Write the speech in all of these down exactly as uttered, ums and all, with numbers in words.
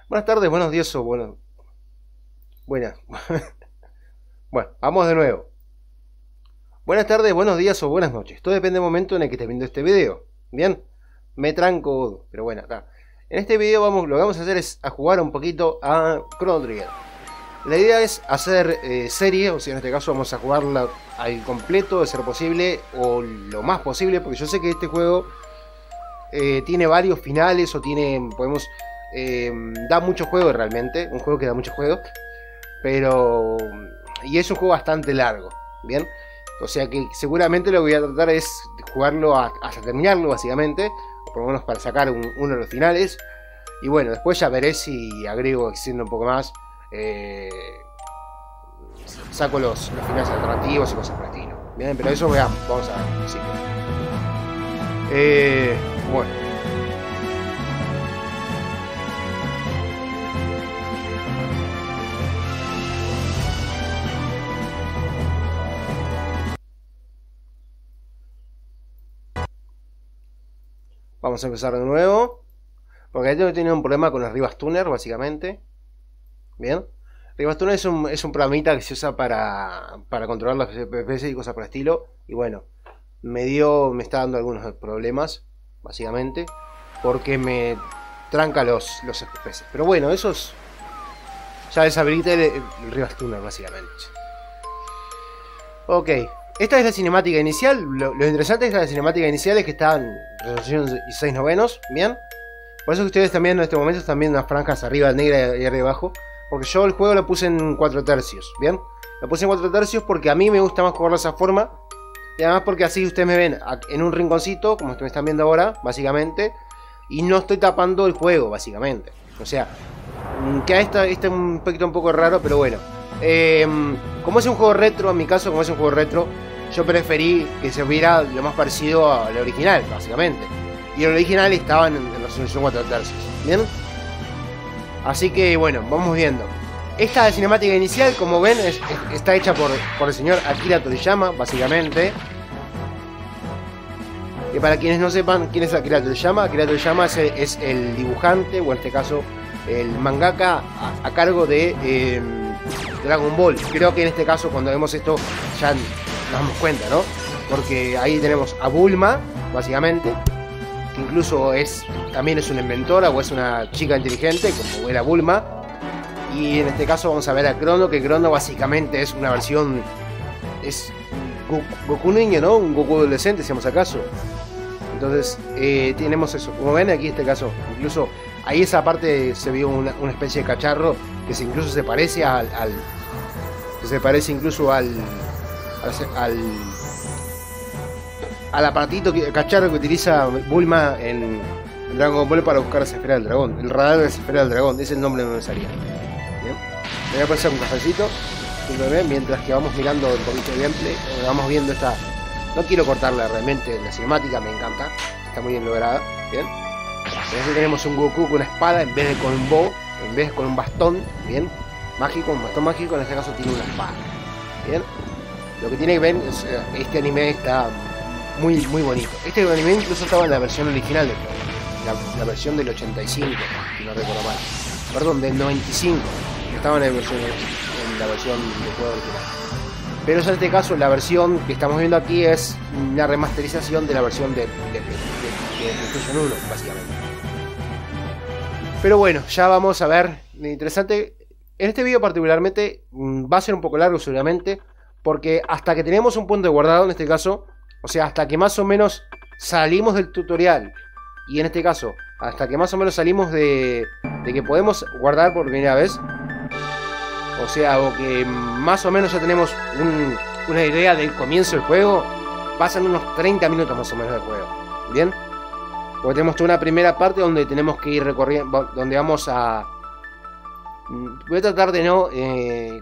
Buenas tardes, buenos días o bueno. Buenas. Bueno, vamos de nuevo. Buenas tardes, buenos días o buenas noches. Todo depende del momento en el que estés viendo este video. Bien, me tranco, pero bueno, acá. En este video vamos, lo que vamos a hacer es a jugar un poquito a Chrono Trigger. La idea es hacer eh, serie, o sea, en este caso vamos a jugarla al completo, de ser posible, o lo más posible, porque yo sé que este juego eh, tiene varios finales, o tiene, podemos, eh, da mucho juego realmente, un juego que da mucho juego, pero, y es un juego bastante largo, ¿bien? O sea que seguramente lo que voy a tratar es jugarlo a, hasta terminarlo, básicamente, o por lo menos para sacar un, uno de los finales, y bueno, después ya veré si agrego, extiendo un poco más. Eh, saco los, los finales alternativos y cosas por el estilo. Bien, pero eso veamos, vamos a ver. Sí. Eh, bueno. Vamos a empezar de nuevo. Porque ahí tengo tenido un problema con el Rivas Tuner, básicamente. Bien, Rivas Tuner es un, es un programita que se usa para, para controlar los F P S y cosas por el estilo. Y bueno, me dio, me está dando algunos problemas, básicamente, porque me tranca los, los F P S. Pero bueno, eso es, ya deshabilita el, el Rivas Tuner, básicamente. Ok, esta es la cinemática inicial. Lo, lo interesante es que la cinemática inicial es que está en resolución dieciséis novenos, bien. Por eso que ustedes también en este momento están viendo unas franjas arriba negra y arriba abajo. Porque yo el juego lo puse en cuatro tercios, ¿bien? Lo puse en cuatro tercios porque a mí me gusta más jugarlo de esa forma. Y además porque así ustedes me ven en un rinconcito, como me están viendo ahora, básicamente. Y no estoy tapando el juego, básicamente. O sea, que este, este es un poquito un poco raro, pero bueno. Eh, como es un juego retro, en mi caso, como es un juego retro, yo preferí que se viera lo más parecido al original, básicamente. Y el original estaba en, en resolución cuatro tercios, ¿bien? Así que bueno, vamos viendo. Esta cinemática inicial, como ven, es, es, está hecha por, por el señor Akira Toriyama, básicamente. Y para quienes no sepan quién es Akira Toriyama, Akira Toriyama es el, es el dibujante, o en este caso el mangaka a, a cargo de eh, Dragon Ball. Creo que en este caso cuando vemos esto ya nos damos cuenta, ¿no? Porque ahí tenemos a Bulma, básicamente. Que incluso es, también es una inventora o es una chica inteligente, como era Bulma. Y en este caso vamos a ver a Crono, que Crono básicamente es una versión, es Goku, Goku niño, ¿no? Un Goku adolescente, si vamos acaso. Entonces eh, tenemos eso, como ven aquí en este caso, incluso ahí esa parte se vio una, una especie de cacharro que se, incluso se parece al, al que se parece incluso al al, al al aparatito, que, cacharro que utiliza Bulma en, en Dragon Ball para buscar esa esfera del dragón. El radar de la esfera del dragón, ese es el nombre que me salía. Bien. Me voy a pasar un cafecito, mientras que vamos mirando un poquito de gameplay, vamos viendo esta. No quiero cortarla realmente, la cinemática me encanta, está muy bien lograda. Bien. Entonces tenemos un Goku con una espada en vez de con un bow, en vez de con un bastón, bien, mágico, un bastón mágico, en este caso tiene una espada. Bien. Lo que tiene que ver es este anime está muy, muy bonito. Este anime incluso estaba en la versión original del juego. La, la versión del ochenta y cinco, si no recuerdo mal. Perdón, del noventa y cinco. Estaba en la versión, en la versión del juego original. Pero en este caso, la versión que estamos viendo aquí es una remasterización de la versión de, de, de, de, de PlayStation uno, básicamente. Pero bueno, ya vamos a ver. Interesante. En este video particularmente va a ser un poco largo seguramente, porque hasta que tenemos un punto de guardado, en este caso, o sea, hasta que más o menos salimos del tutorial, y en este caso, hasta que más o menos salimos de, de que podemos guardar por primera vez, o sea, o que más o menos ya tenemos un, una idea del comienzo del juego, pasan unos treinta minutos más o menos del juego, ¿bien? Porque tenemos toda una primera parte donde tenemos que ir recorriendo, donde vamos a... Voy a tratar de no... Eh,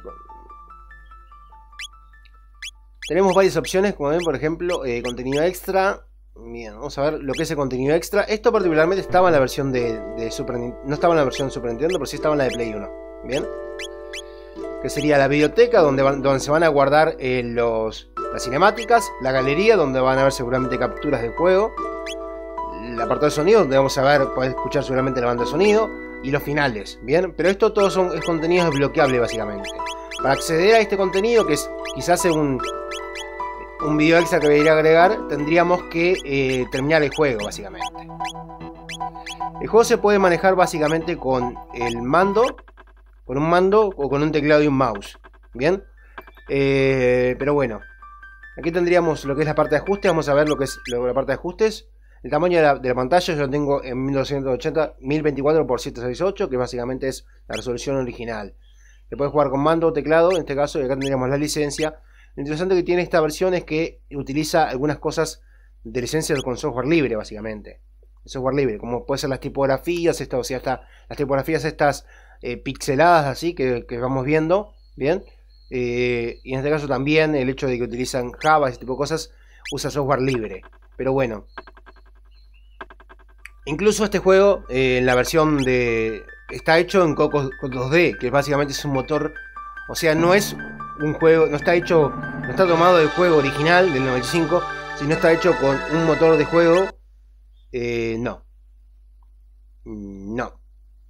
Tenemos varias opciones, como ven, por ejemplo, eh, contenido extra. Bien, vamos a ver lo que es el contenido extra. Esto particularmente estaba en la versión de, de Super Nintendo. No estaba en la versión de Super Nintendo, pero sí estaba en la de Play uno. Bien. Que sería la biblioteca, donde, van, donde se van a guardar eh, los, las cinemáticas. La galería, donde van a ver seguramente capturas del juego. El apartado de sonido, donde vamos a ver, poder escuchar seguramente la banda de sonido. y los finales, ¿bien? Pero esto todo son, es contenido desbloqueable básicamente. Para acceder a este contenido, que es quizás un, un video extra que voy a ir a agregar, tendríamos que eh, terminar el juego básicamente. El juego se puede manejar básicamente con el mando, con un mando o con un teclado y un mouse, ¿bien? Eh, pero bueno, aquí tendríamos lo que es la parte de ajustes. Vamos a ver lo que es lo, la parte de ajustes. El tamaño de la, de la pantalla yo lo tengo en mil doscientos ochenta, mil veinticuatro por setecientos sesenta y ocho, que básicamente es la resolución original. Se puede jugar con mando o teclado, en este caso, y acá tendríamos la licencia. Lo interesante que tiene esta versión es que utiliza algunas cosas de licencia con software libre, básicamente. El software libre, como puede ser las tipografías, esto, o sea, hasta las tipografías estas eh, pixeladas así que, que vamos viendo, ¿bien? Eh, y en este caso también el hecho de que utilizan Java, ese tipo de cosas, usa software libre. Pero bueno, incluso este juego, eh, en la versión de... está hecho en Coco dos D, que básicamente es un motor... O sea, no es un juego... No está hecho... No está tomado del juego original del noventa y cinco, sino está hecho con un motor de juego... Eh, no. No.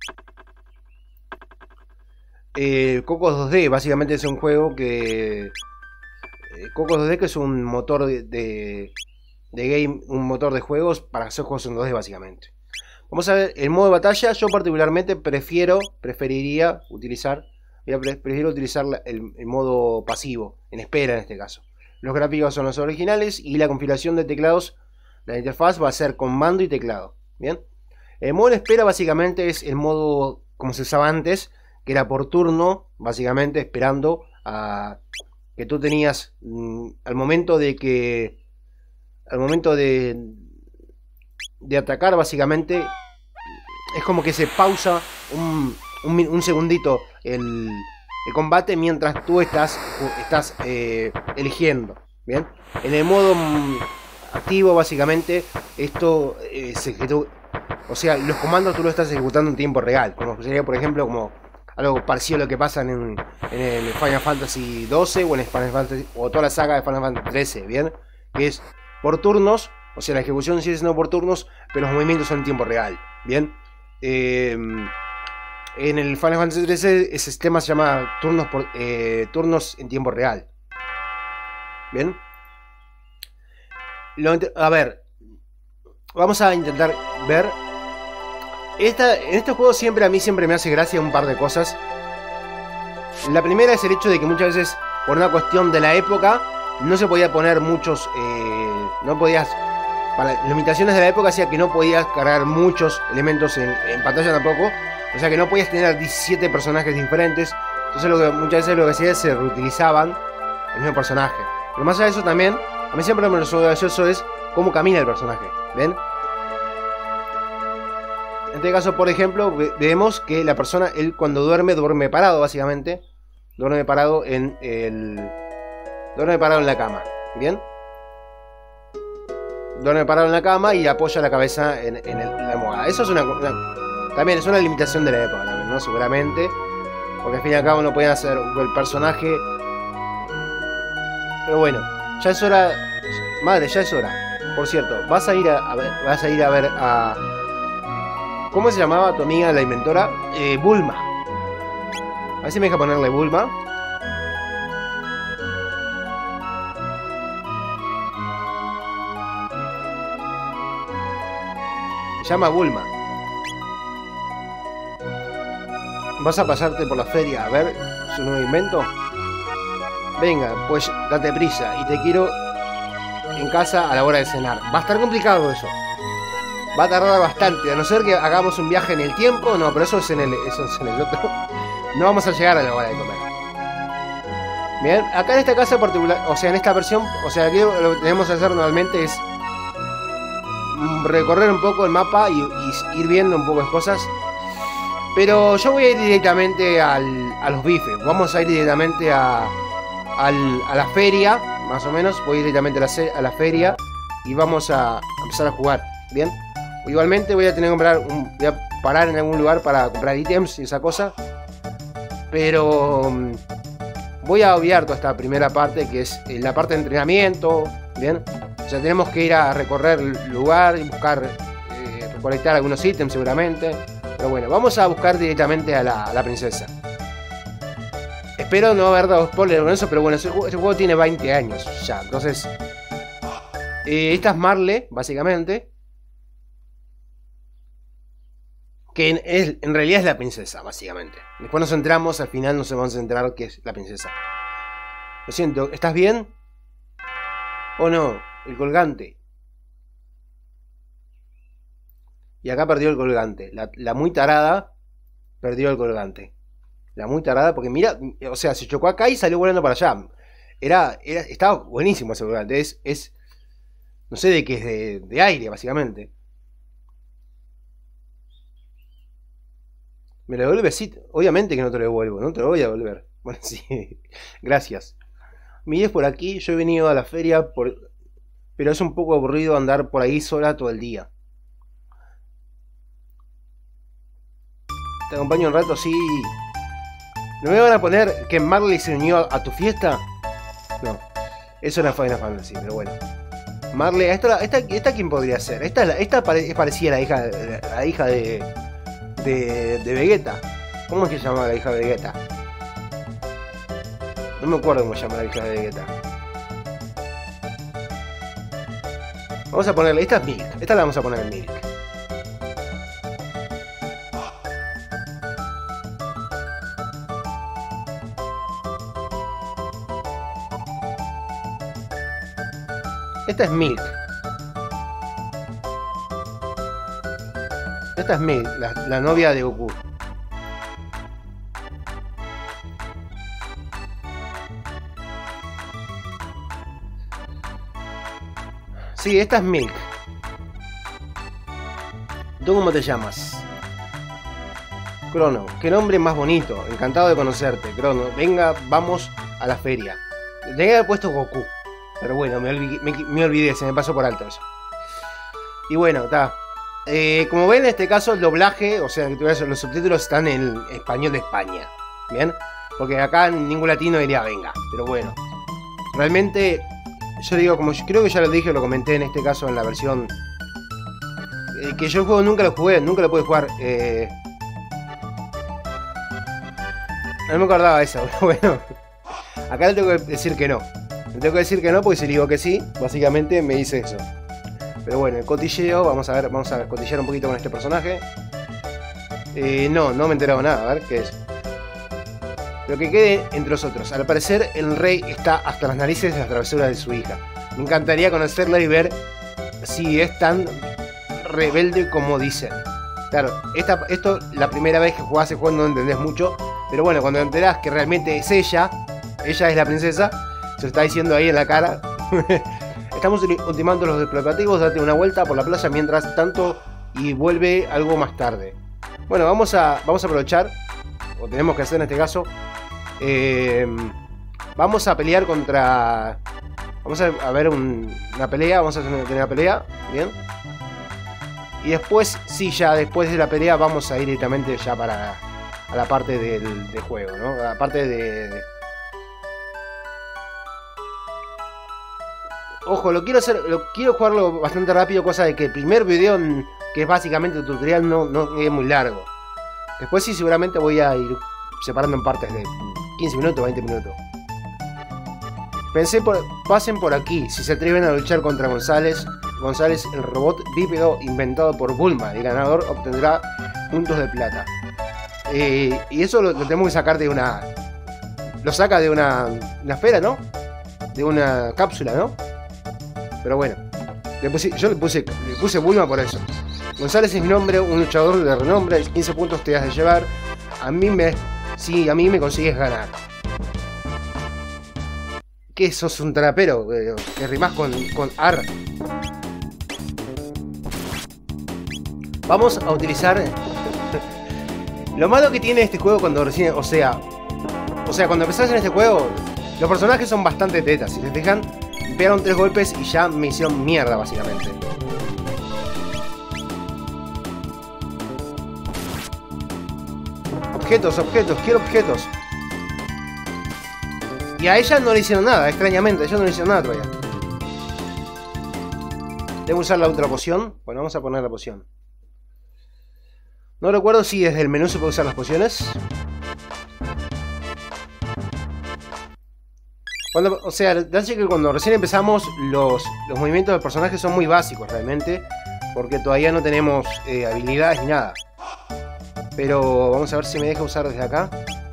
Eh, Coco dos D básicamente es un juego que... Eh, Coco dos D que es un motor de... de de game, un motor de juegos para hacer juegos en dos D básicamente. Vamos a ver el modo de batalla. Yo particularmente prefiero, preferiría utilizar, prefiero utilizar el, el modo pasivo, en espera en este caso. Los gráficos son los originales y la configuración de teclados, la interfaz va a ser con mando y teclado. Bien. El modo en espera básicamente es el modo como se usaba antes, que era por turno, básicamente esperando a que tú tenías mmm, al momento de que al momento de, de atacar básicamente es como que se pausa un, un, un segundito el, el combate mientras tú estás, estás eh, eligiendo, ¿bien? En el modo activo básicamente esto eh, se ejecuta, o sea, los comandos tú los estás ejecutando en tiempo real, como sería por ejemplo como algo parecido a lo que pasa en, en el Final Fantasy doce o en el Final Fantasy, o toda la saga de Final Fantasy trece, ¿bien? Que es por turnos, o sea, la ejecución sigue siendo por turnos, pero los movimientos son en tiempo real, ¿bien? Eh, en el Final Fantasy trece ese sistema se llama turnos, por, eh, turnos en tiempo real, ¿bien? Lo, a ver, vamos a intentar ver. Esta, en este juego siempre a mí siempre me hace gracia un par de cosas. La primera es el hecho de que muchas veces, por una cuestión de la época, no se podía poner muchos, eh, no podías, para limitaciones de la época hacía que no podías cargar muchos elementos en, en pantalla tampoco, o sea que no podías tener diecisiete personajes diferentes, entonces lo que, muchas veces lo que hacía es se reutilizaban el mismo personaje. Pero más allá de eso también, a mí siempre me resulta gracioso es cómo camina el personaje, ¿ven? En este caso, por ejemplo, vemos que la persona, él cuando duerme, duerme parado básicamente, duerme parado en el... Duerme parado en la cama, ¿bien? Duerme parado en la cama y apoya la cabeza en, en, el, en la almohada. Eso es una, una... También es una limitación de la época, también, ¿no? Seguramente. Porque al fin y al cabo no podían hacer el personaje. Pero bueno, ya es hora... Madre, ya es hora. Por cierto, vas a ir a, a ver... Vas a ir a ver a... ¿Cómo se llamaba tu amiga, la inventora? Eh, Bulma. A ver si me deja ponerle Bulma. Se llama Bulma. ¿Vas a pasarte por la feria a ver su nuevo invento? Venga, pues date prisa y te quiero en casa a la hora de cenar. Va a estar complicado eso. Va a tardar bastante, a no ser que hagamos un viaje en el tiempo. No, pero eso es en el, eso es en el otro. No vamos a llegar a la hora de comer. Bien, acá en esta casa particular, o sea, en esta versión, o sea, aquí lo que tenemos que hacer normalmente es recorrer un poco el mapa y, y ir viendo un poco de cosas. Pero yo voy a ir directamente al, a los bifes. Vamos a ir directamente a, al, a la feria, más o menos. Voy a ir directamente a la, a la feria y vamos a empezar a jugar. Bien. Igualmente voy a tener que comprar un, voy a parar en algún lugar para comprar ítems y esa cosa. Pero um, voy a obviar toda esta primera parte, que es la parte de entrenamiento. Bien. O sea, tenemos que ir a recorrer el lugar y buscar, eh, recolectar algunos ítems seguramente. Pero bueno, vamos a buscar directamente a la, a la princesa. Espero no haber dado spoiler con eso, pero bueno, este juego, este juego tiene veinte años ya. Entonces, eh, esta es Marle, básicamente. Que es, en realidad es la princesa, básicamente. Después nos centramos, al final nos vamos a centrar que es la princesa. Lo siento, ¿estás bien? ¿O no? El colgante. Y acá perdió el colgante. La, la muy tarada perdió el colgante. La muy tarada, porque mira, o sea, se chocó acá y salió volando para allá. Era, era, estaba buenísimo ese colgante. Es, es no sé de qué es, de, de aire, básicamente. ¿Me lo devuelves? Sí, obviamente que no te lo devuelvo, no te lo voy a devolver. Bueno, sí, gracias. Mi es por aquí, yo he venido a la feria, por... pero es un poco aburrido andar por ahí sola todo el día. ¿Te acompaño un rato? Sí. ¿No me van a poner que Marley se unió a tu fiesta? No, eso era Final Fantasy, pero bueno. Marley, ¿esta, esta, esta quién podría ser? Esta, esta pare, parecía la hija, la hija de... De, de Vegeta. ¿Cómo es que se llama la hija de Vegeta? No me acuerdo cómo se llama la hija de Vegeta. Vamos a ponerle, esta es Milk. Esta la vamos a poner en Milk. Esta es Milk. Esta es Milk, la, la novia de Goku. Sí, esta es Milk. ¿Tú cómo te llamas? Crono. Qué nombre más bonito. Encantado de conocerte, Crono. Venga, vamos a la feria. Tenía que haber puesto Goku. Pero bueno, me olvidé, me, me olvidé, se me pasó por alto eso. Y bueno, está. Eh, como ven, en este caso el doblaje, o sea, los subtítulos están en español de España. ¿Bien? Porque acá ningún latino diría venga. Pero bueno. Realmente, yo digo, como yo creo que ya lo dije, lo comenté en este caso en la versión... Eh, que yo el juego nunca lo jugué, nunca lo pude jugar. Eh... No me acordaba de eso, pero bueno. Acá le tengo que decir que no. Le tengo que decir que no, porque si le digo que sí, básicamente me dice eso. Pero bueno, el cotilleo, vamos a ver, vamos a cotillear un poquito con este personaje. Eh, no, no me he enterado nada, a ver qué es. Lo que quede entre nosotros. Al parecer el rey está hasta las narices de las travesuras de su hija. Me encantaría conocerla y ver si es tan rebelde como dicen. Claro, esta, esto la primera vez que jugás ese juego no entendés mucho. Pero bueno, cuando te enterás que realmente es ella, ella es la princesa, se lo está diciendo ahí en la cara. Estamos ultimando los preparativos, date una vuelta por la playa mientras tanto y vuelve algo más tarde. Bueno, vamos a, vamos a aprovechar, o tenemos que hacer en este caso, eh, vamos a pelear contra... Vamos a, a ver un, una pelea, vamos a tener una pelea, bien. Y después, sí, ya después de la pelea vamos a ir directamente ya para a la parte del, del juego, ¿no? A la parte de... de Ojo, lo quiero hacer, lo quiero jugarlo bastante rápido, cosa de que el primer video, que es básicamente el tutorial, no, no es muy largo. Después sí, seguramente voy a ir separando en partes de quince minutos, veinte minutos. Pensé, por, pasen por aquí, si se atreven a luchar contra González. González, el robot bípedo inventado por Bulma. El ganador obtendrá puntos de plata. Eh, y eso lo, lo tenemos que sacar de una... Lo saca de una, una esfera, ¿no? De una cápsula, ¿no? Pero bueno, le puse, yo le puse, le puse Bulma por eso. González es mi nombre, un luchador de renombre, quince puntos te has de llevar. A mí me... Sí, a mí me consigues ganar. ¿Qué? ¿Sos un trapero? Que rimás con, con ar. Vamos a utilizar... Lo malo que tiene este juego cuando recién... O sea... O sea, cuando empezás en este juego... Los personajes son bastante tetas. Si te fijan... Me pegaron tres golpes y ya me hicieron mierda, básicamente. Objetos, objetos, quiero objetos. Y a ella no le hicieron nada, extrañamente. A ella no le hicieron nada todavía. Debo usar la otra poción. Bueno, vamos a poner la poción. No recuerdo si desde el menú se puede usar las pociones. Cuando, o sea, hace que cuando recién empezamos los, los movimientos del personaje son muy básicos realmente. Porque todavía no tenemos eh, habilidades ni nada. Pero vamos a ver si me deja usar desde acá.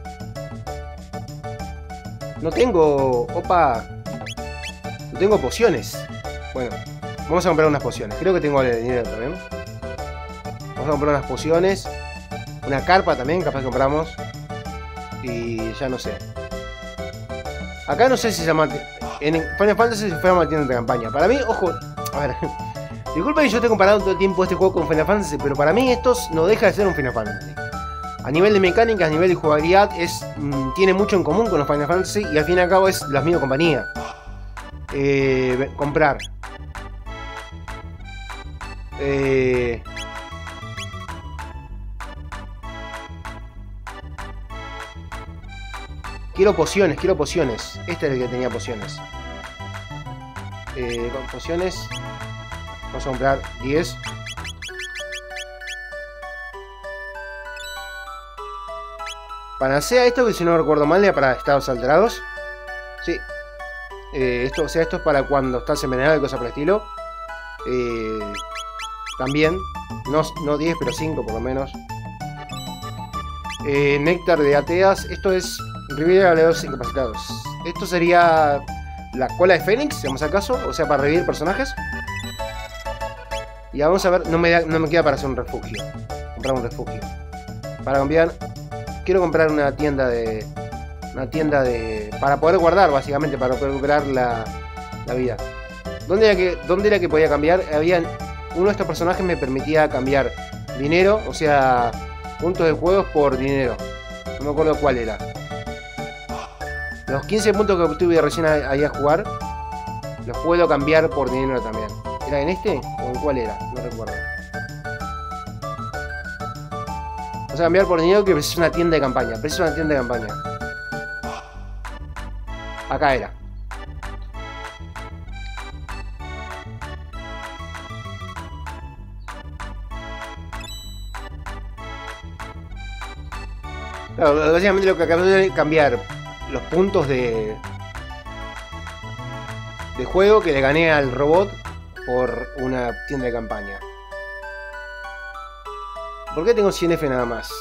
No tengo... Opa. No tengo pociones. Bueno, vamos a comprar unas pociones. Creo que tengo el dinero también. Vamos a comprar unas pociones. Una carpa también, capaz que compramos. Y ya no sé. Acá no sé si se llama... En Final Fantasy se fue a tienda de campaña. Para mí, ojo... A ver... Disculpa que yo esté comparando todo el tiempo este juego con Final Fantasy, pero para mí estos no deja de ser un Final Fantasy. A nivel de mecánicas, a nivel de jugabilidad, es, mmm, tiene mucho en común con los Final Fantasy y al fin y al cabo es la misma compañía. Eh, comprar. Eh... Quiero pociones, quiero pociones. Este es el que tenía pociones. Eh, con pociones... Vamos a comprar diez. Panacea, esto que si no recuerdo mal era para estados alterados. Sí. Eh, esto, o sea, esto es para cuando estás envenenado y cosas por el estilo. Eh, también. No, no diez, pero cinco por lo menos. Eh, néctar de ateas. Esto es revivir a los incapacitados. Esto sería la cola de Fénix, si vamos al caso. O sea, para revivir personajes. Y vamos a ver, no me, da, no me queda para hacer un refugio. Comprar un refugio. Para cambiar, quiero comprar una tienda de... Una tienda de... Para poder guardar, básicamente, para poder recuperar la, la vida. ¿Dónde era, que, ¿Dónde era que podía cambiar? Había... Uno de estos personajes me permitía cambiar dinero, o sea, puntos de juegos por dinero. No me acuerdo cuál era. Los quince puntos que obtuve recién ahí a jugar, los puedo cambiar por dinero también. ¿Era en este? ¿O en cuál era? No recuerdo. Vamos a cambiar por dinero que precisa una tienda de campaña. Precisa una tienda de campaña. Acá era. Claro, básicamente lo que acabo de cambiar los puntos de de juego que le gané al robot por una tienda de campaña. ¿Por qué tengo cien F nada más?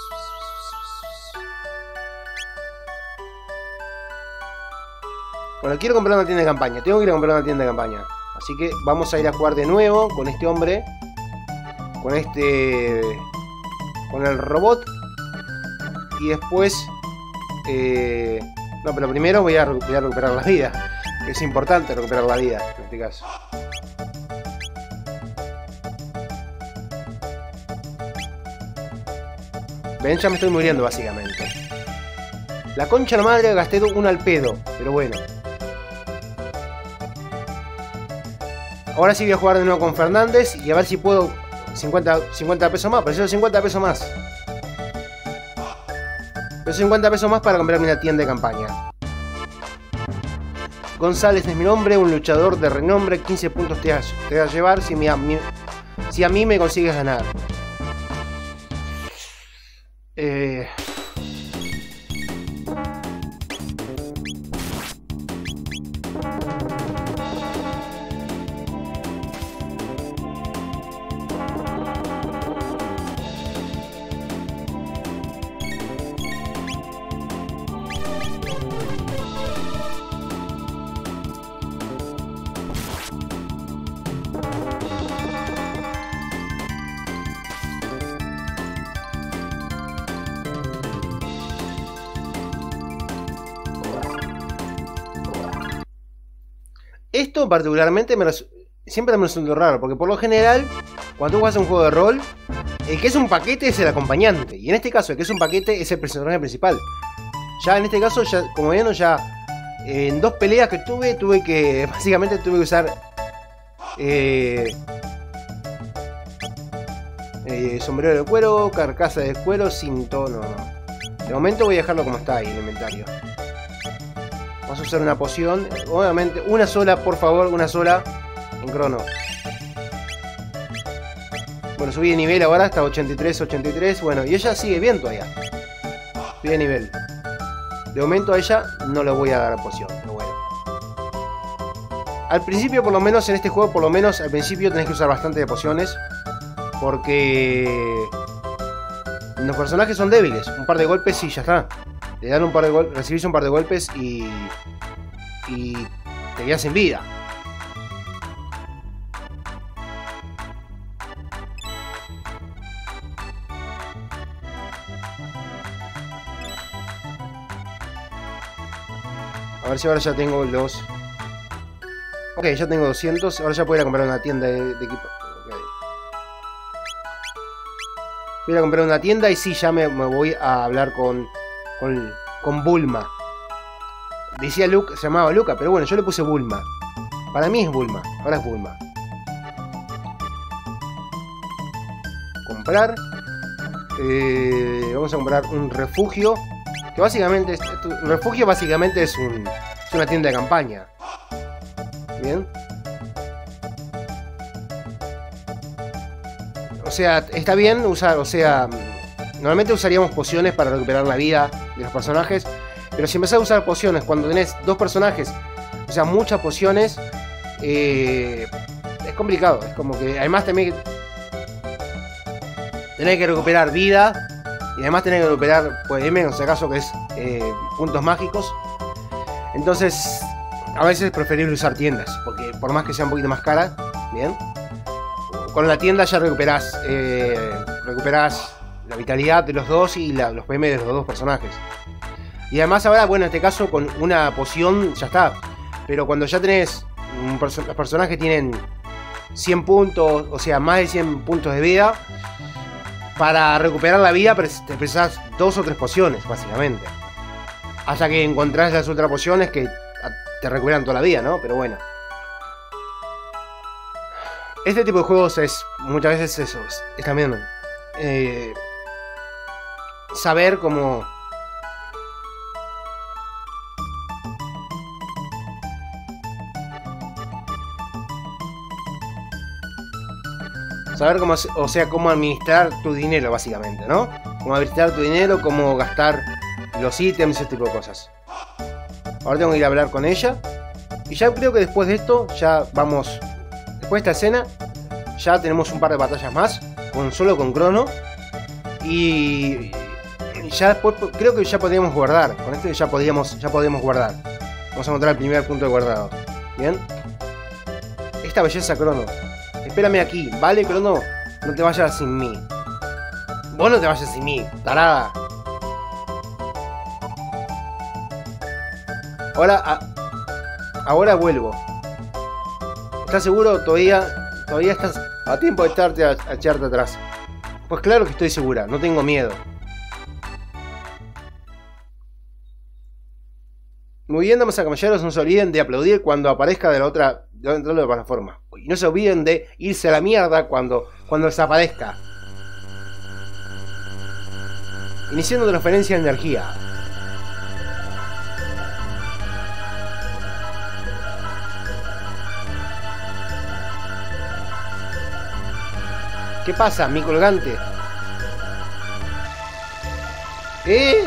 Bueno, quiero comprar una tienda de campaña. Tengo que ir a comprar una tienda de campaña. Así que vamos a ir a jugar de nuevo con este hombre. Con este... Con el robot. Y después... Eh, no, pero primero voy a, voy a recuperar la vida. Que es importante recuperar la vida en este caso. Ven, ya me estoy muriendo básicamente. La concha de la madre, gasté un al pedo. Pero bueno. Ahora sí voy a jugar de nuevo con Fernández. Y a ver si puedo cincuenta, cincuenta pesos más. Preciso cincuenta pesos más. Preciso cincuenta pesos más para comprarme una tienda de campaña. González es mi nombre, un luchador de renombre. quince puntos te vas a llevar si, mi, mi, si a mí me consigues ganar. Eh... Esto particularmente me siempre me resulta raro, porque por lo general, cuando tú juegas un juego de rol, el que es un paquete es el acompañante. Y en este caso, el que es un paquete es el personaje principal. Ya en este caso, ya, como vieron, ya en dos peleas que tuve, tuve que, básicamente tuve que usar eh, eh, sombrero de cuero, carcasa de cuero, cinto, no, no. De momento voy a dejarlo como está ahí en el inventario. Vamos a usar una poción. Obviamente, una sola, por favor, una sola. En crono. Bueno, subí de nivel ahora hasta ochenta y tres, ochenta y tres. Bueno, y ella sigue bien todavía. Subí de nivel. De momento a ella no le voy a dar poción, pero bueno. Al principio, por lo menos en este juego, por lo menos al principio tenés que usar bastante de pociones. Porque los personajes son débiles. Un par de golpes y ya está. Le dan un par de golpes, recibís un par de golpes y... Y te quedas sin vida. A ver si ahora ya tengo los... Ok, ya tengo doscientos. Ahora ya puedo ir a comprar una tienda de, de equipo. Okay. Voy a ir a comprar una tienda y sí, ya me, me voy a hablar con, con, con Bulma. Decía Luke, se llamaba Luca, pero bueno, yo le puse Bulma. Para mí es Bulma, ahora es Bulma. Comprar. Eh, vamos a comprar un refugio. Que básicamente, es, un refugio básicamente es, un, es una tienda de campaña. Bien. O sea, está bien usar, o sea, normalmente usaríamos pociones para recuperar la vida de los personajes. Pero si empezás a usar pociones cuando tenés dos personajes, o sea, muchas pociones, eh, es complicado. Es como que además también tenés que recuperar vida. Y además tenés que recuperar, pues, M, en ese caso que es eh, puntos mágicos. Entonces, a veces es preferible usar tiendas. Porque por más que sea un poquito más cara, bien. Con la tienda ya recuperás, eh, recuperás la vitalidad de los dos y la, los P M de los dos personajes. Y además ahora, bueno, en este caso con una poción ya está. Pero cuando ya tenés un perso los personajes tienen cien puntos, o sea, más de cien puntos de vida, para recuperar la vida te precisas dos o tres pociones, básicamente. Hasta que encontrás las otras pociones que te recuperan toda la vida, ¿no? Pero bueno. Este tipo de juegos es muchas veces eso, es, es también eh, saber cómo... Saber cómo, o sea, cómo administrar tu dinero, básicamente, ¿no? Cómo administrar tu dinero, cómo gastar los ítems, ese tipo de cosas. Ahora tengo que ir a hablar con ella. Y ya creo que después de esto, ya vamos... Después de esta escena, ya tenemos un par de batallas más. Con, solo con Crono. Y... Ya después, creo que ya podríamos guardar. Con esto ya podríamos, ya podríamos guardar. Vamos a encontrar el primer punto de guardado. Bien. Esta belleza, Crono. Espérame aquí, ¿vale, Crono? No te vayas sin mí. Vos no te vayas sin mí, tarada. Ahora, a, ahora vuelvo. ¿Estás seguro? Todavía, todavía estás a tiempo de echarte a, a echarte atrás. Pues claro que estoy segura, no tengo miedo. Muy bien, damas y caballeros, no se olviden de aplaudir cuando aparezca de la otra, dentro de la plataforma. Y no se olviden de irse a la mierda cuando, cuando desaparezca. Iniciando transferencia de energía. ¿Qué pasa, mi colgante? ¿Eh?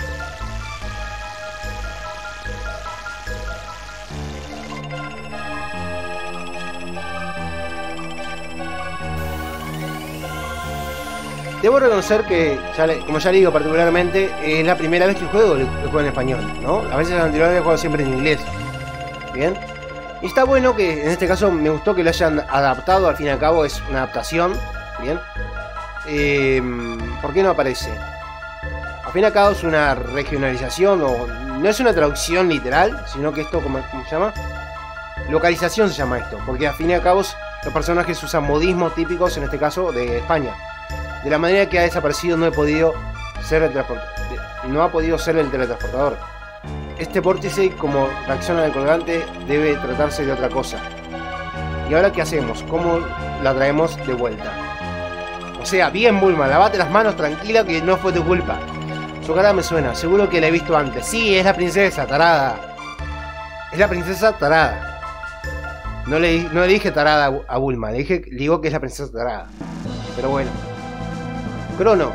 Debo reconocer que, ya le, como ya le digo particularmente, es la primera vez que juego el juego en español, ¿no? A veces anteriormente juego siempre en inglés. Bien. Y está bueno que, en este caso, me gustó que lo hayan adaptado, al fin y al cabo es una adaptación. Bien. Eh, ¿Por qué no aparece? Al fin y al cabo es una regionalización, o no es una traducción literal, sino que esto, ¿cómo, cómo se llama? Localización se llama esto, porque al fin y al cabo los personajes usan modismos típicos, en este caso, de España. De la manera que ha desaparecido no he podido ser el transportador. No ha podido ser el teletransportador. Este vórtice, como reacciona el colgante, debe tratarse de otra cosa. ¿Y ahora qué hacemos? ¿Cómo la traemos de vuelta? O sea, bien Bulma, lavate las manos tranquila que no fue tu culpa. Su cara me suena, seguro que la he visto antes. Sí, es la princesa, tarada. Es la princesa tarada. No le, no le dije tarada a Bulma, le dije, le digo que es la princesa tarada. Pero bueno. Crono.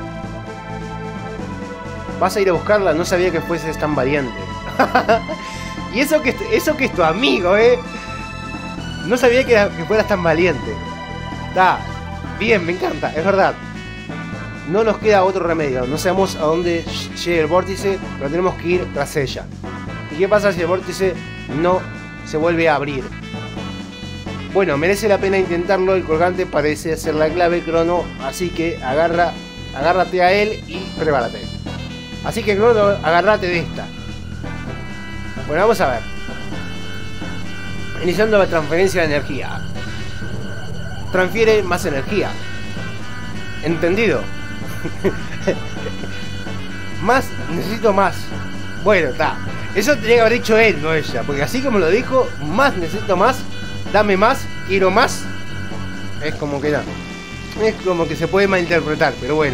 ¿Vas a ir a buscarla? No sabía que fueses tan valiente. Y eso que, eso que es tu amigo, ¿eh? No sabía que, era, que fueras tan valiente. Está bien, me encanta, es verdad. No nos queda otro remedio. No sabemos a dónde llegue el vórtice, pero tenemos que ir tras ella. ¿Y qué pasa si el vórtice no se vuelve a abrir? Bueno, merece la pena intentarlo. El colgante parece ser la clave, Crono. Así que agarra, agárrate a él y prepárate. Así que, Crono, agárrate de esta. Bueno, vamos a ver. Iniciando la transferencia de energía. Transfiere más energía. ¿Entendido? Más, necesito más. Bueno, está. Eso tenía que haber dicho él, no ella. Porque así como lo dijo, más necesito más. Dame más, quiero más. Es como que no. Es como que se puede malinterpretar, pero bueno.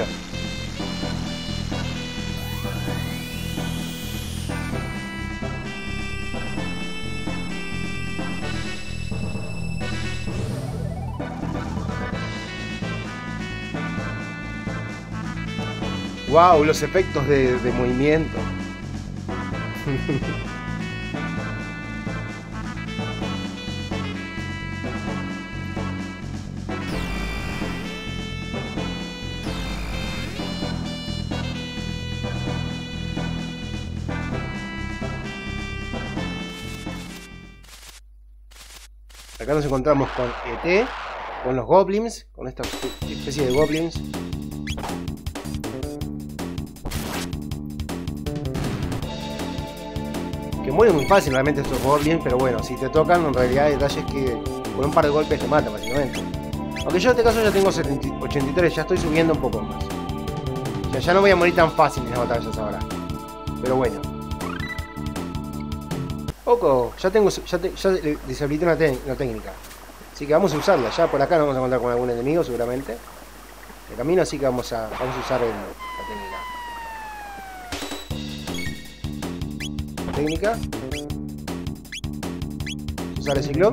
Wow, los efectos de, de movimiento. Acá nos encontramos con E T, con los goblins, con esta especie de goblins. Que mueren muy fácil realmente estos goblins, pero bueno, si te tocan, en realidad el detalle es que con un par de golpes te matan básicamente. Aunque yo en este caso ya tengo ochenta y tres, ya estoy subiendo un poco más. O sea, ya no voy a morir tan fácil en las batallas ahora. Pero bueno. Oco, ya tengo, ya, te, ya deshabilité una, una técnica. Así que vamos a usarla. Ya por acá nos vamos a encontrar con algún enemigo seguramente. De camino, así que vamos a, vamos a usar el, la técnica. Técnica. Usar el ciclón.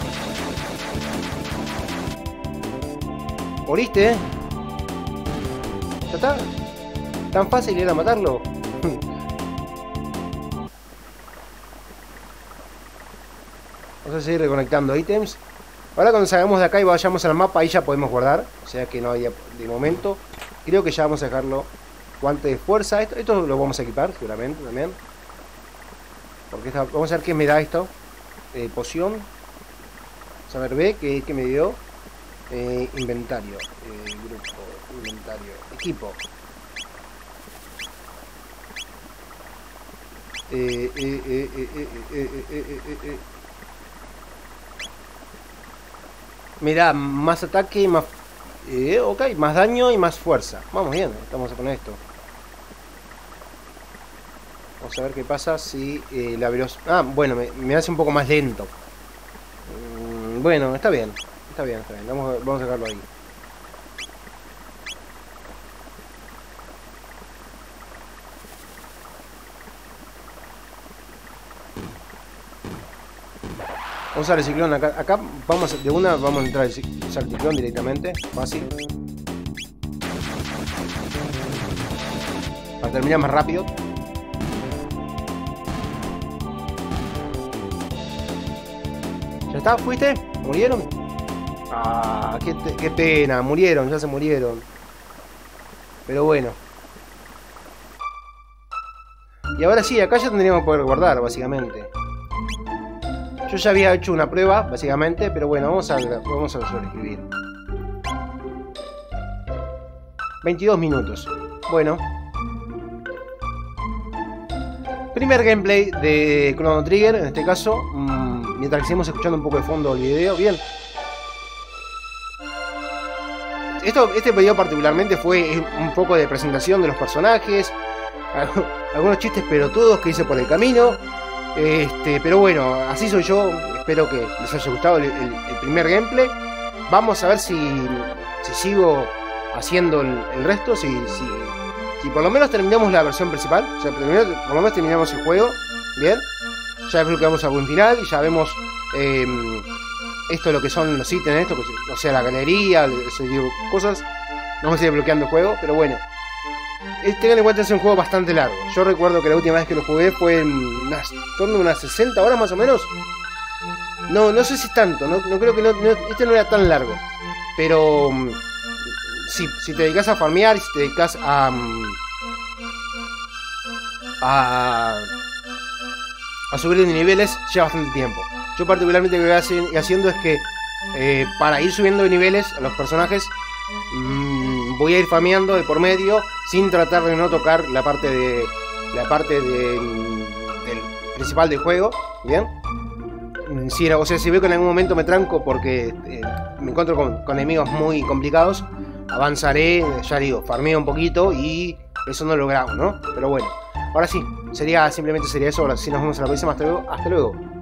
Moriste, ¿eh? ¿Ya está? ¿Tan fácil era matarlo? Vamos a seguir reconectando ítems. Ahora cuando salgamos de acá y vayamos al mapa, ahí ya podemos guardar. O sea que no hay de momento. Creo que ya vamos a dejarlo. Guante de fuerza. Esto, esto lo vamos a equipar seguramente también. Porque esta, vamos a ver qué me da esto. Eh, poción. Vamos a ver B, que, que me dio. Eh, inventario. Eh, grupo. Inventario. Equipo. Eh, eh, eh, eh, eh, eh, eh, eh, eh, eh. Me da más ataque y más... Eh, ok, más daño y más fuerza. Vamos bien, estamos con esto. Vamos a ver qué pasa si eh, la velocidad... Ah, bueno, me, me hace un poco más lento. Mm, bueno, está bien. Está bien, está bien. Vamos, vamos a dejarlo ahí. Vamos a usar el ciclón acá. Acá vamos de una, vamos a entrar a usar el ciclón directamente. Fácil. Para terminar más rápido. ¿Ya está? ¿Fuiste? ¿Murieron? Ah, qué, qué pena. Murieron, ya se murieron. Pero bueno. Y ahora sí, acá ya tendríamos que poder guardar, básicamente. Yo ya había hecho una prueba, básicamente, pero bueno, vamos a, vamos a sobreescribir. veintidós minutos. Bueno. Primer gameplay de Chrono Trigger, en este caso. Mmm, mientras que seguimos escuchando un poco de fondo el video. Bien. Esto, este video particularmente fue un poco de presentación de los personajes. Algunos chistes pelotudos que hice por el camino. Este, pero bueno, así soy yo. Espero que les haya gustado el, el, el primer gameplay. Vamos a ver si, si sigo haciendo el, el resto. Si, si, si por lo menos terminamos la versión principal. O sea, primero, por lo menos terminamos el juego. Bien. Ya desbloqueamos a buen final. Y ya vemos eh, esto, lo que son los ítems. Esto, o sea, la galería, ese tipo de cosas. vamos a ir bloqueando el juego, pero bueno. Eh, tengan en cuenta que es un juego bastante largo. Yo recuerdo que la última vez que lo jugué fue en unas, torno a unas sesenta horas más o menos. No, no sé si tanto, no, no creo que no, no, este no era tan largo. Pero um, si, si te dedicas a farmear, si te dedicas a, um, a a subir de niveles, lleva bastante tiempo. Yo particularmente lo que voy haciendo es que eh, para ir subiendo de niveles a los personajes, mmm, voy a ir farmeando de por medio sin tratar de no tocar la parte de la parte de, del principal del juego, ¿bien? Si, o sea, si veo que en algún momento me tranco porque eh, me encuentro con, con enemigos muy complicados, avanzaré, ya digo, farmeo un poquito y eso no lo grabo, ¿no? Pero bueno, ahora sí, sería simplemente sería eso. Ahora sí, nos vemos en la próxima. Hasta luego. Hasta luego.